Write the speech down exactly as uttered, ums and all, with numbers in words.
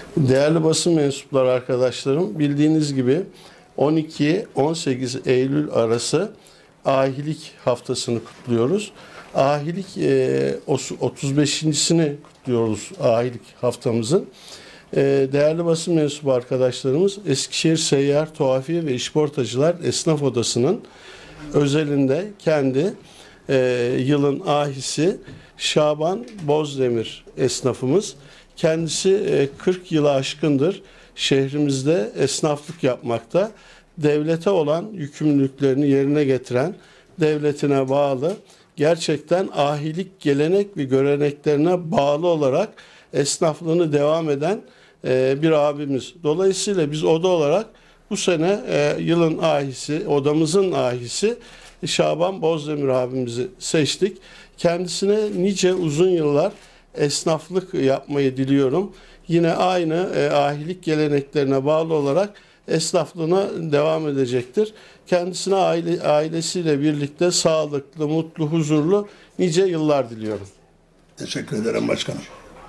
Değerli basın mensupları arkadaşlarım, bildiğiniz gibi on iki on sekiz Eylül arası ahilik haftasını kutluyoruz. Ahilik e, otuz beşincisini kutluyoruz ahilik haftamızın. E, değerli basın mensubu arkadaşlarımız Eskişehir Seyyar Tuhafiye ve İşportacılar Esnaf Odası'nın özelinde kendi e, yılın ahisi Şaban Bozdemir esnafımız. Kendisi kırk yılı aşkındır şehrimizde esnaflık yapmakta. Devlete olan yükümlülüklerini yerine getiren, devletine bağlı, gerçekten ahilik gelenek ve göreneklerine bağlı olarak esnaflığını devam eden bir abimiz. Dolayısıyla biz oda olarak bu sene yılın ahisi, odamızın ahisi Şaban Bozdemir abimizi seçtik. Kendisine nice uzun yıllar esnaflık yapmayı diliyorum. Yine aynı e, ahilik geleneklerine bağlı olarak esnaflığına devam edecektir. Kendisine aile, ailesiyle birlikte sağlıklı, mutlu, huzurlu nice yıllar diliyorum. Teşekkür ederim başkanım.